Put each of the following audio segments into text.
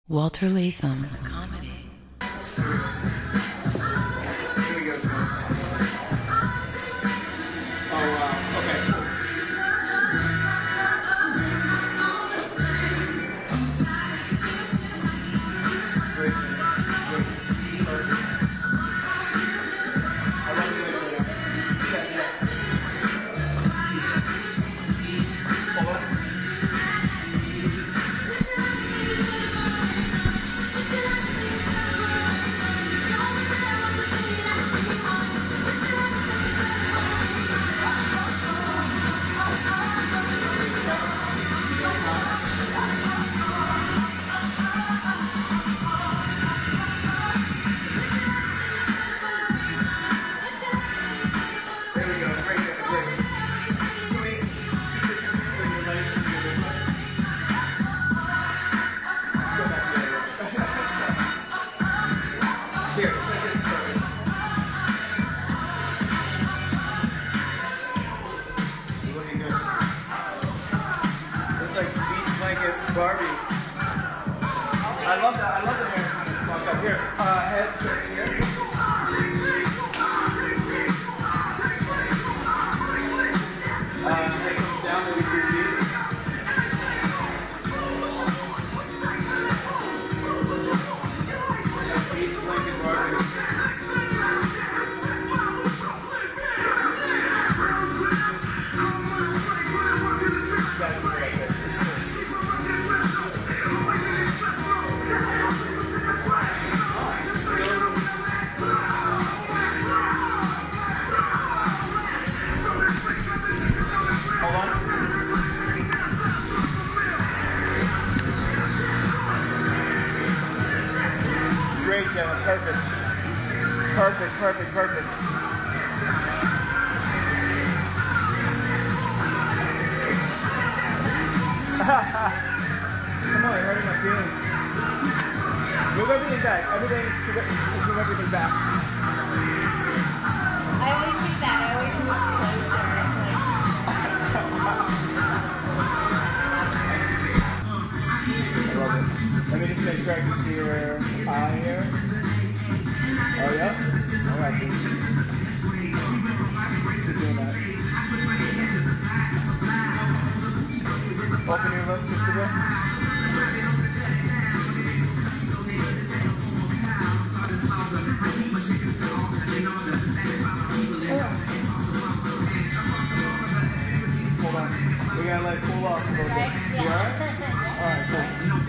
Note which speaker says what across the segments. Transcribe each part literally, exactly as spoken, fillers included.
Speaker 1: Walter Latham comedy.
Speaker 2: Barbie. I love that. I love the hair. Walk up here. Uh, head straight here. Uh, head comes down to your feet. Beach blanket Barbie. Great, Jenna. Perfect. Perfect, perfect, perfect. Come on, you're hurting my feelings. Move everything back. Everything, just move everything back.
Speaker 3: I always do that. I always move closer. Like...
Speaker 2: I love it. Let me just make sure I can see your eye here. Oh, yeah? All right, dude. Keep doing that. Open your lips just a bit. Hold on. We gotta let it cool off a little bit.
Speaker 3: Right?
Speaker 2: You
Speaker 3: Yeah.
Speaker 2: alright? Alright, cool.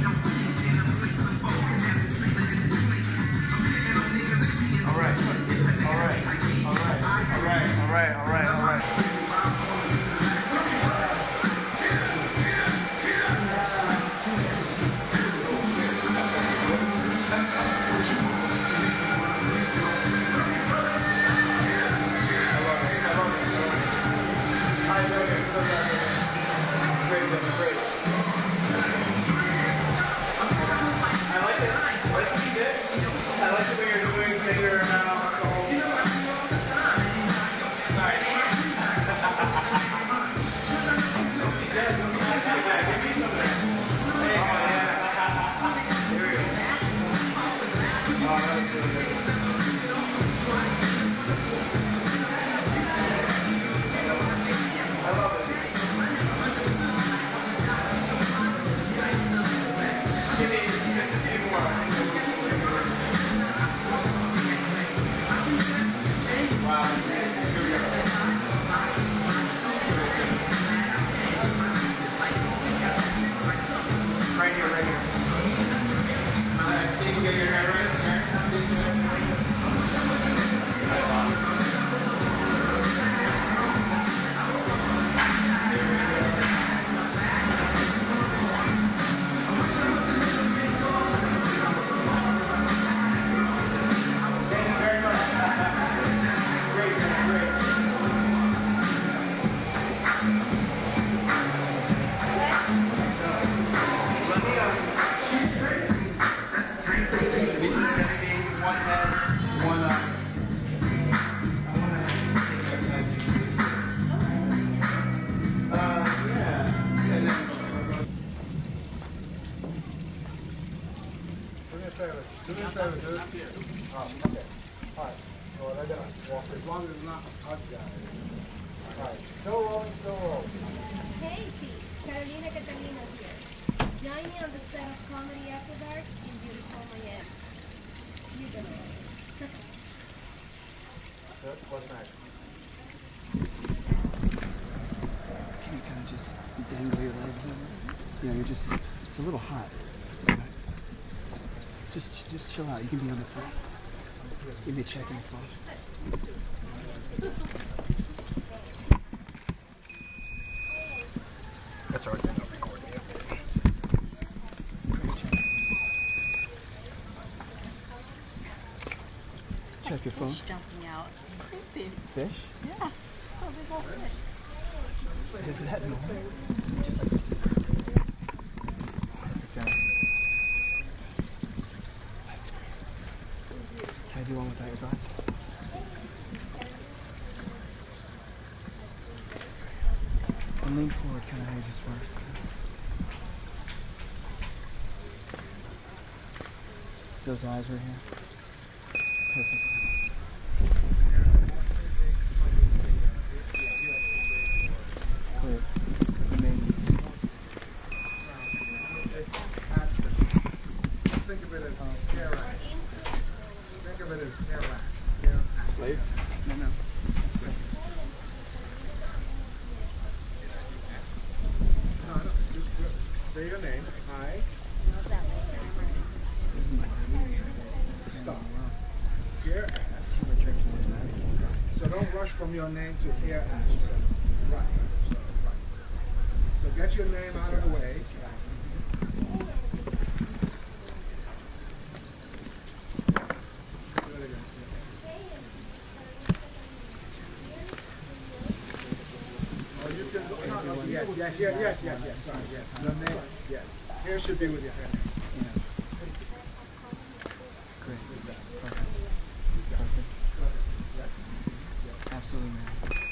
Speaker 2: Alright, alright, alright, alright, alright, alright, alright.
Speaker 4: favor. Do me a favor, dude. Oh, okay. All right. So I gotta walk as long as it's not us guys. All right. Still rolling, still rolling.
Speaker 3: Hey, T. Carolina Catalina here. Join me on the set of Comedy After Dark in beautiful Miami. You're gonna love it.
Speaker 4: Good. What's next?
Speaker 5: Can you kind of just dangle your legs over? You know, you're just, it's a little hot. Just, just chill out. You can be on the floor. Give me a check in the floor.
Speaker 4: That's already been recording.
Speaker 5: Check your phone.
Speaker 1: Fish jumping out. It's creepy.
Speaker 5: Fish?
Speaker 1: Yeah. So big old fish.
Speaker 5: Is that normal? Just like this is perfect. Perfect job. That's great. Can I do one without your glasses? And lean forward, kind of how you just worked. Those eyes right here. Perfect. Great. Amazing.
Speaker 4: Think of it as hair rack. Think of it as hair rack. Yeah.
Speaker 5: Slave? No, no.
Speaker 4: No, no. Say your name. Hi.
Speaker 5: This is my baby.
Speaker 4: Stop. Here.
Speaker 5: This kid drinks more than I do.
Speaker 4: So don't rush from your name to here. Right. So get your name out of the way. Oh, you can go. No, no, yes, yes, yes, yes, yes, yes. Sorry, yes. Your name. Yes. Here should be with your hand.
Speaker 5: Yeah. Great. Perfect. Perfect. Absolutely, man.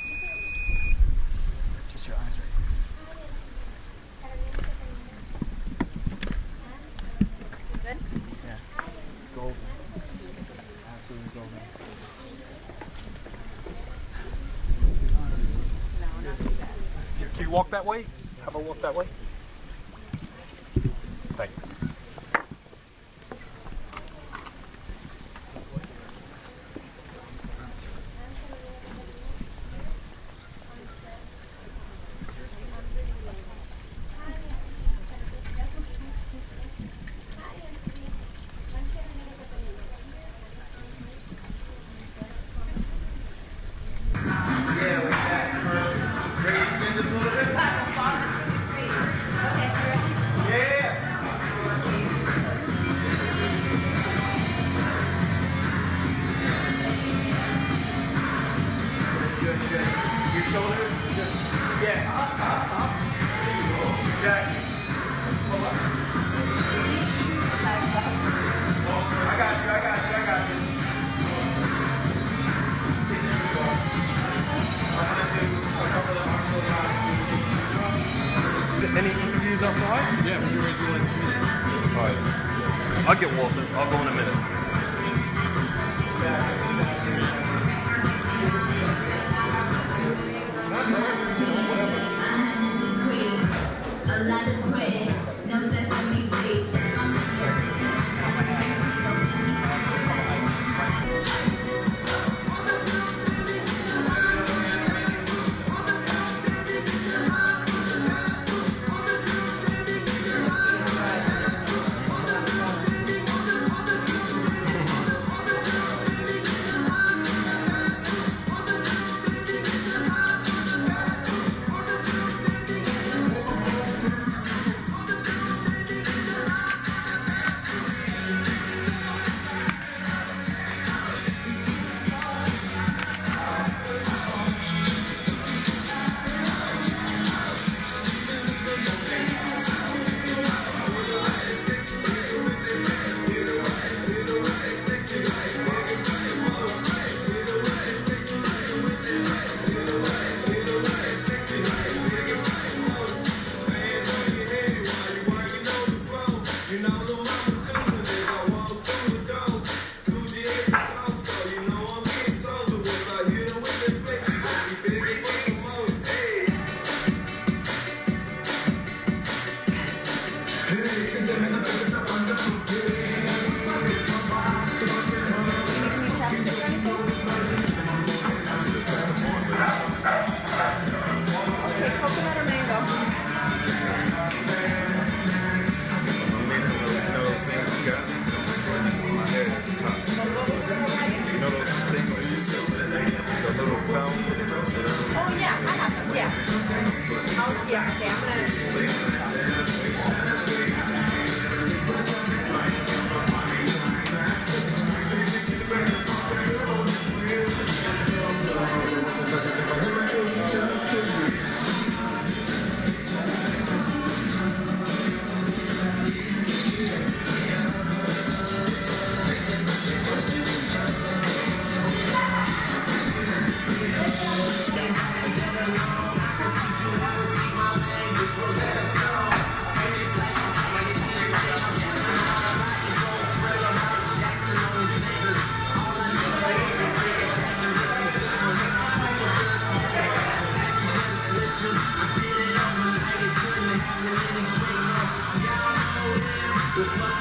Speaker 5: Just your eyes right here.
Speaker 1: Good?
Speaker 5: Yeah. Golden. Absolutely golden.
Speaker 1: No, not too bad.
Speaker 6: Can you walk that way? Have a walk that way? Thanks.
Speaker 2: Your shoulders just, yeah, up, up, up. Exactly. Hold on. I got you, I got you, I got you. Take your shoes off. I'm gonna do a couple of arms around.
Speaker 6: Any interviews outside? Yeah, when you're ready to do like Alright. I'll get Walter. I'll go in a minute.
Speaker 7: A lot of bread, no sesame seeds.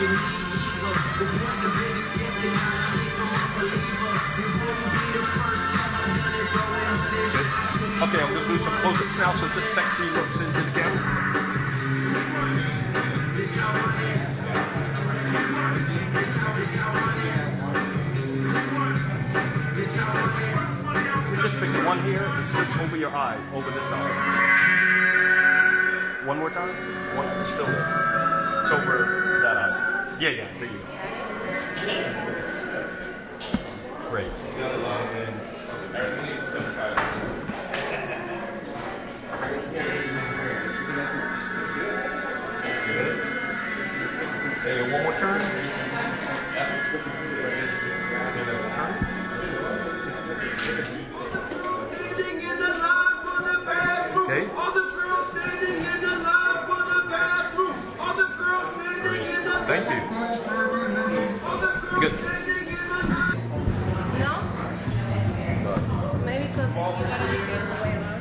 Speaker 6: Okay, I'm gonna do some close-ups now, so just sexy looks into the camera. Just pick one here and switch over your eye, over this eye. One more time. One, it's still there. It's over that eye. Yeah, yeah, there you go. Great. Okay, one more turn. Another turn. Okay.
Speaker 8: All the girls standing in the line for the bathroom. All the girls standing in the
Speaker 6: Thank you.
Speaker 8: All the girls
Speaker 6: Good.
Speaker 8: standing in the line.
Speaker 3: No? Maybe because you gotta be the other way around.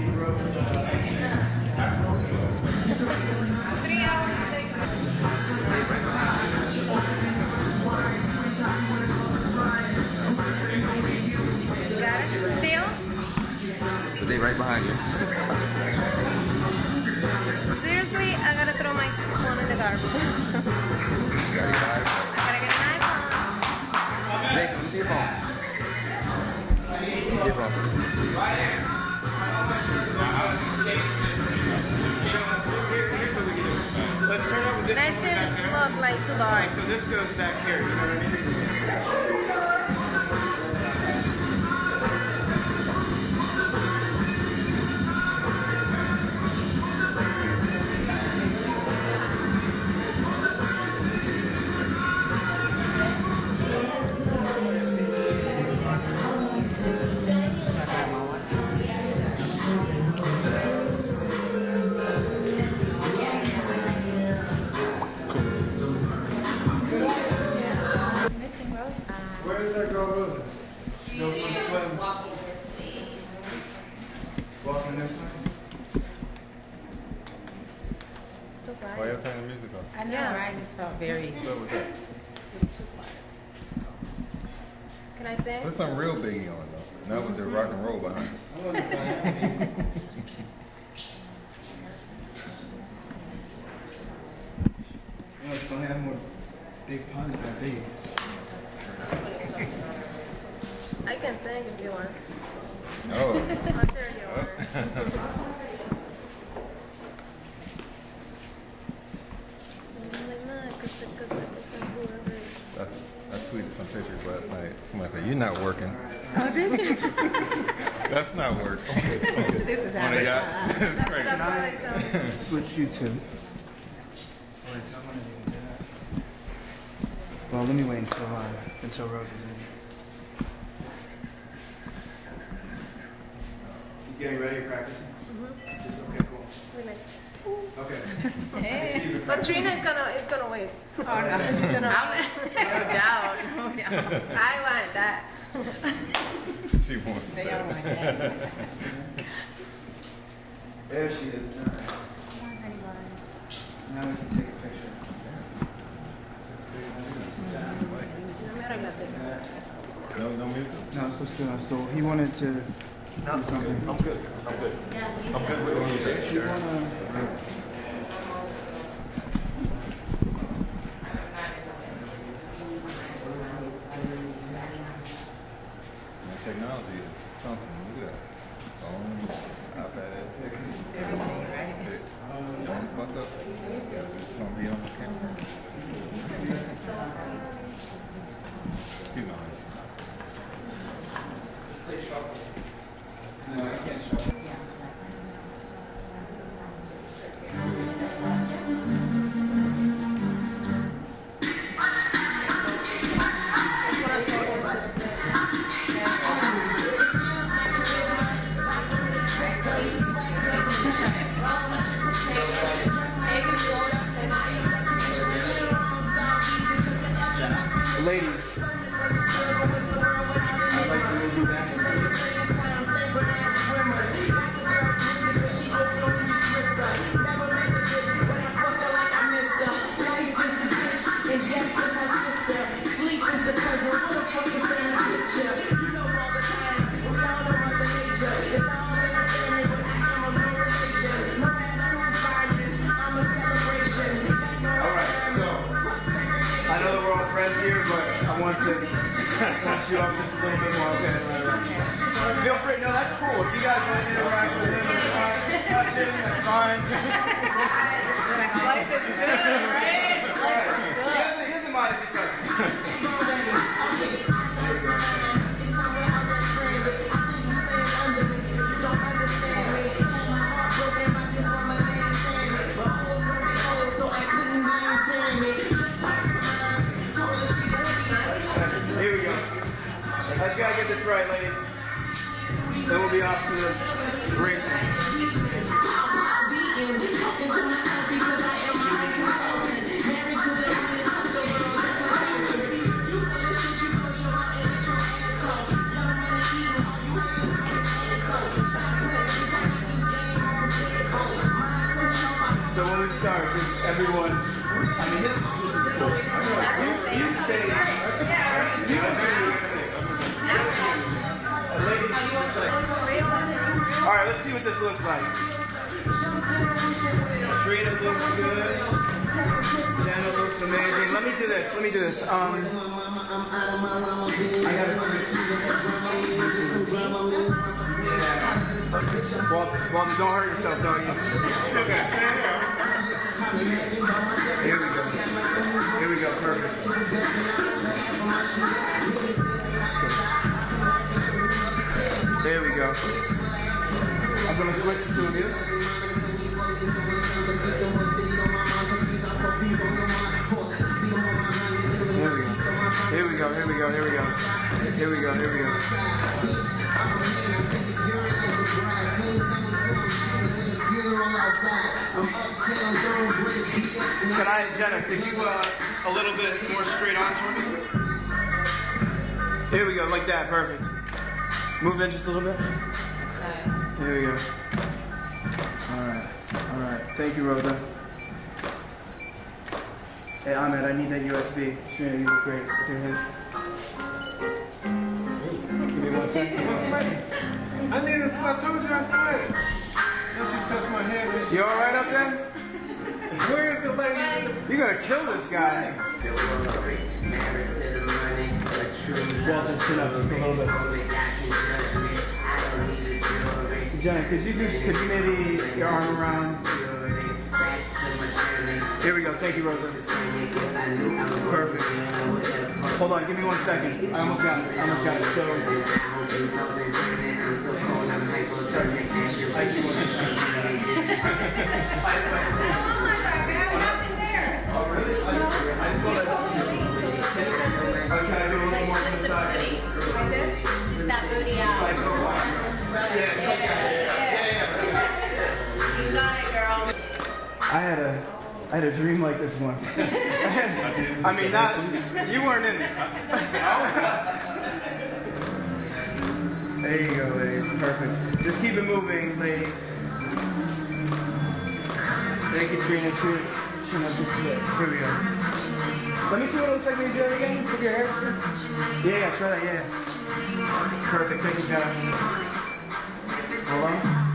Speaker 3: Three hours to take Got it? Still?
Speaker 5: But they right behind you.
Speaker 3: Seriously, I gotta throw my phone in the garbage.
Speaker 5: You got your iPhone.
Speaker 3: I gotta get an iPhone.
Speaker 5: Jason, let me see your phone. Let me see your phone.
Speaker 2: Here's what we can do. Let's start out with this.
Speaker 3: And I still look like too dark.
Speaker 2: So this goes back here, you know what I mean? Where is that girl Rosa? She go for a swim.
Speaker 1: Walking this way.
Speaker 2: Walking this way?
Speaker 3: It's too quiet.
Speaker 6: Why you turn the music on?
Speaker 1: I know,
Speaker 3: Yeah.
Speaker 1: right? I just felt very,
Speaker 6: What's up with that?
Speaker 1: too quiet.
Speaker 3: Can I sing?
Speaker 9: Put some real Biggie on though, not with the rock and roll behind it.
Speaker 2: You know, it's gonna have more big pun than that big.
Speaker 3: I can sing if you want.
Speaker 9: Oh,
Speaker 3: I'll share your order.
Speaker 9: I, I tweeted some pictures last night. Somebody said, "You're not working."
Speaker 1: Oh, did you?
Speaker 9: That's not work.
Speaker 1: This is how
Speaker 9: On a
Speaker 1: it
Speaker 9: yacht.
Speaker 1: is.
Speaker 9: That's
Speaker 3: That's,
Speaker 9: crazy.
Speaker 3: that's what I tell them.
Speaker 2: Switch you two. Wait, I wanna do that. Well, let me wait until uh, until Rose is in. You getting ready, practicing? Mm-hmm. Just okay, cool.
Speaker 3: We're like,
Speaker 2: Okay.
Speaker 1: Hey.
Speaker 3: but Trina is gonna is gonna wait.
Speaker 1: Oh, no.
Speaker 3: She's gonna.
Speaker 1: No doubt. No doubt.
Speaker 3: I want that.
Speaker 9: She wants
Speaker 1: They
Speaker 9: that.
Speaker 1: don't want that.
Speaker 2: There she is. All right. Now we can take a picture.
Speaker 9: No, no music.
Speaker 2: No, so still, so he wanted to.
Speaker 6: No, I'm good. I'm good. I'm good. I'm good with the music.
Speaker 2: You wanna?
Speaker 9: And technology is something. Look at that. Phone, iPads. Shit. Don't fuck up. It's gonna be on the camera. Too much.
Speaker 2: No, I can't show. Ladies, I'd like to move you back.
Speaker 8: Never met the bitch, but I fuck her like I missed her. Life is a bitch, and death is her sister. Sleep is the cousin. What a fucking family picture. You know all the time. We all know Mother Nature. It's all in the family, but I am a no relation. No matter who's buying, I'm a celebration.
Speaker 2: Alright, so I know that we're all friends here, but I want to touch you up just a little bit more. Okay, right, right. Feel free. No, that's cool. If you guys want to interact with him, that's fine. Touch him, that's fine.
Speaker 1: Life is good, right? Life is good.
Speaker 2: He doesn't, he doesn't mind if you touch him. Here we go. I just gotta get this right, ladies. Then we'll be off to the racing. So when we start, just everyone, I mean, this, this is cool. You, you stay, you All right, let's see what this looks like. Freedom looks good. Jenna looks amazing. Let me do this. Let me do this. Um, I gotta Walter, Walter, don't hurt yourself, doggy. Okay. Here we go. Here we go. Perfect. There we go. I'm gonna switch to two of you. Here we go. Here we go. Here we go. Here we go. Here we go. Here we go. Can I, Jenna, could you uh, a little bit more straight on for me? Here we go, like that, perfect. Move in just a little bit. Here we go. All right, all right. Thank you, Rosa. Hey, Ahmed, I need that U S B. Trina, you look great with your head. Give me one second.
Speaker 4: One second. I need to, I told you I saw it. Now she touched my head.
Speaker 2: You all right up there?
Speaker 4: Where is the lady?
Speaker 2: You're gonna kill this guy. Walter, sit up just a little bit. Jenna, could you just, could you maybe your arm around? Here we go. Thank you, Rosa. Perfect. Hold on. Give me one second. I almost got it. I almost got it. So. Oh, really? I just want to. Can I do a little more from the side?
Speaker 1: That booty out.
Speaker 2: Yeah, yeah, yeah.
Speaker 1: You got it, girl.
Speaker 2: I had a, I had a dream like this once. I mean, not, you weren't in it. There you go, ladies. Perfect. Just keep it moving, ladies. Thank you, Trina. Trina, Trina, just here we go. Let me see what it looks like when you do it again. With your hair. Yeah, yeah, try that. Yeah. Perfect. Thank you, Jenna. Hold on.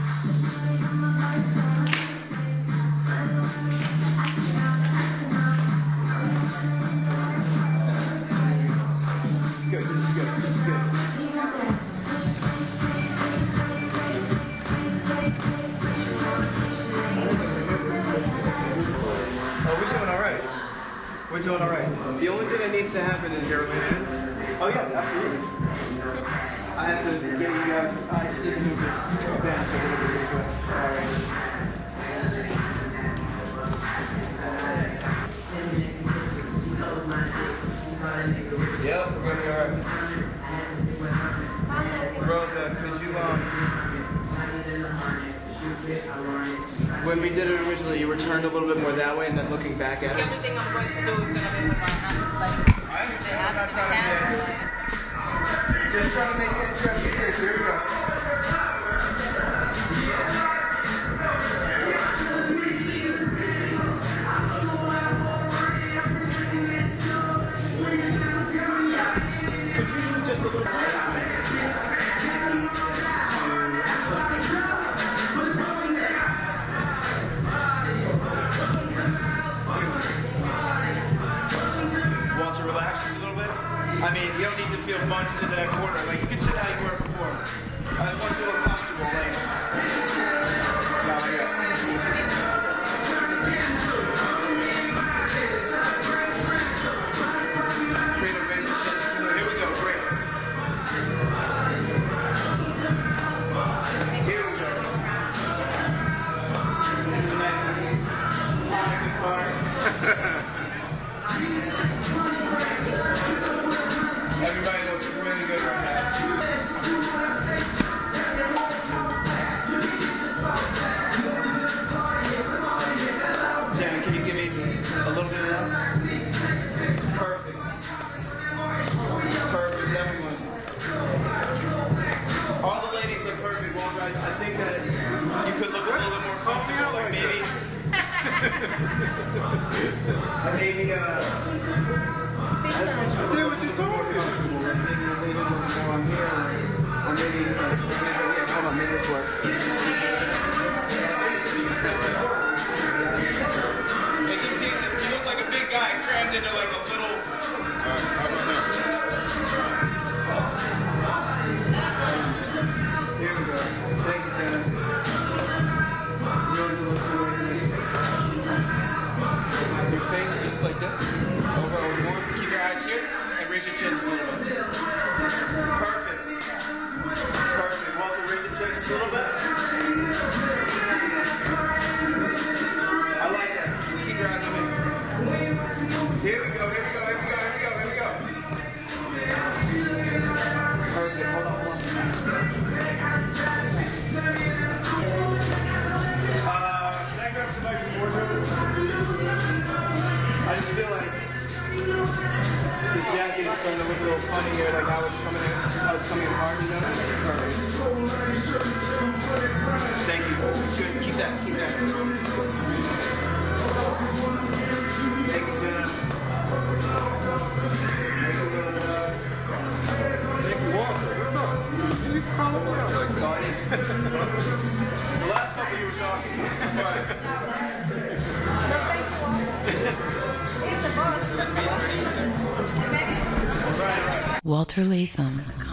Speaker 2: Good. This is good. This is good. Oh, we're doing all right. We're doing all right. The only thing that needs to happen is your hand. Oh yeah, absolutely. I have to get you guys. I just need to move this bench a little bit this way. All right. Yep, we're gonna be all right. Rosa, could you um? When we did it originally, you were turned a little bit more that way, and then looking back at it.
Speaker 1: Everything I'm going to do is going to be with my hand. Like,
Speaker 2: I understand. I'm not trying to just trying to make it interesting here. So here we go. I mean, you don't need to feel bunched to that corner. Like, you can sit how you were before. I just want you to look comfortable. Like, no, yeah. Create a relationship. Here we go. Great. Here we go. It's a nice Hanukkah card. Everybody looks really good right now. Jen, can you give me a little bit of that? Perfect. Perfect, everyone. All the ladies look perfect, Walter. I, I think that you could look a little bit more comfortable, like maybe... maybe, uh... I just want you to look what you're talking about. Maybe a little bit more on here, or maybe, uh, maybe, hold on, maybe this works. Like you see, you look like a big guy crammed into like a little. Alright, how about now? Here we go. Thank you, Jenna. Yours looks amazing. Your face just like this. Over, over more. Keep your eyes here and raise your chin just a little bit. Perfect. Perfect. Walter, raise your chin just a little bit. I like that. Just keep your eyes on me. Here we go, here we go, here we go, here we go, here we go. Perfect. Hold on, hold on. Uh, can I grab somebody from wardrobe? I just feel like the jacket is starting to look a little funny here, like how it's coming in, how it's coming apart, you know? Perfect. Thank you. Good. Keep that. Keep that. Thank you, Jenna.
Speaker 4: Thank you, Walter. What's up? Can you call him out?
Speaker 2: Sorry. The last couple you were talking. Right.
Speaker 3: No, thank you, Walter. He's the boss.
Speaker 2: Right, right.
Speaker 10: Walter Latham.